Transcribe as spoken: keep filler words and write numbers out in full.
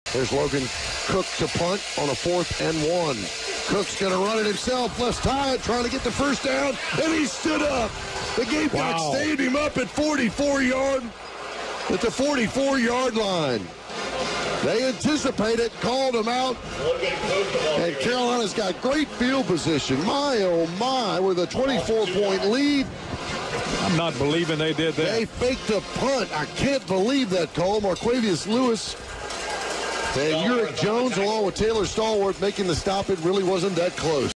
There's Logan Cooke to punt on a fourth and one. Cook's going to run it himself, left side, trying to get the first down, and he stood up. The Gamecocks Wow. stayed him up at forty-four yard, at the forty-four yard line. They anticipated, called him out, and Carolina's got great field position. My, oh my, with a twenty-four point lead. I'm not believing they did that. They faked a punt. I can't believe that call. Marquavius Lewis and Uric Jones along with Taylor Stallworth making the stop. It really wasn't that close.